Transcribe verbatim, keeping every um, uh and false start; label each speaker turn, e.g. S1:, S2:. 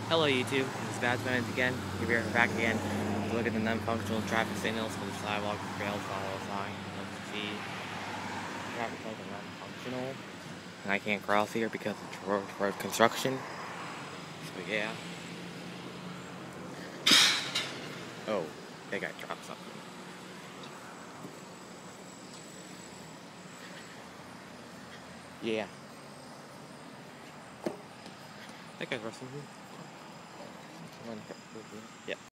S1: Hello YouTube, this is Batman again. Here we are back again to look at the non-functional traffic signals for the sidewalk, rail, follow sign. Let's see. Traffic lights are non-functional. And I can't cross here because it's road, road construction. So yeah. Oh, that guy dropped something. Yeah. That guy's dropped something. Yeah.